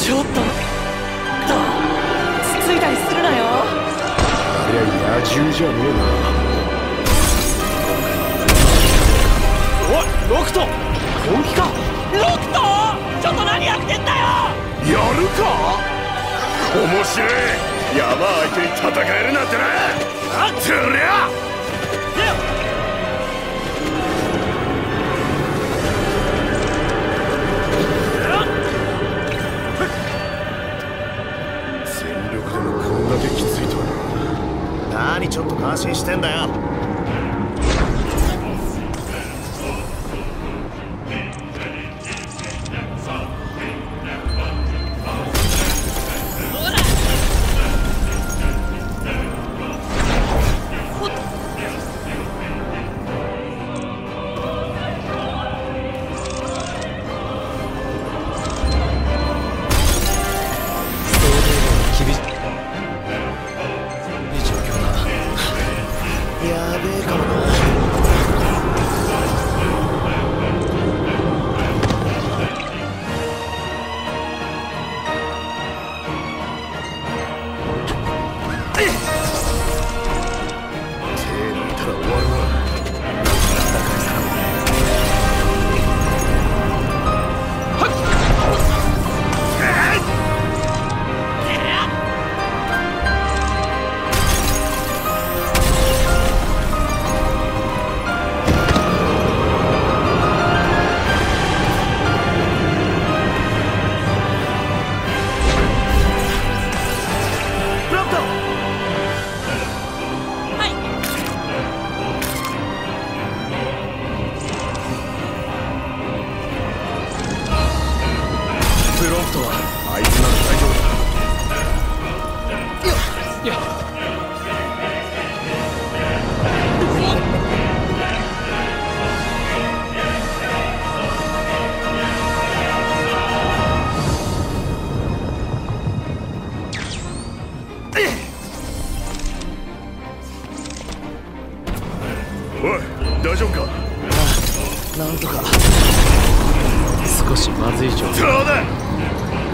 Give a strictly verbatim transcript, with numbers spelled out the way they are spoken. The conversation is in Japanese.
ちょっとつついたりするなよ。 ありゃ野獣じゃねえな。おいロクト、本気か。 ロクト、ちょっと何やってんだよ。 やるか。面白い。山相手に戦えるなんてな。あっつりゃ全力でもこんだけきついとはな。 何ちょっと感心してんだよ。 おい大丈夫か。 ああ、なんとか。少しまずい状況。 そうだ。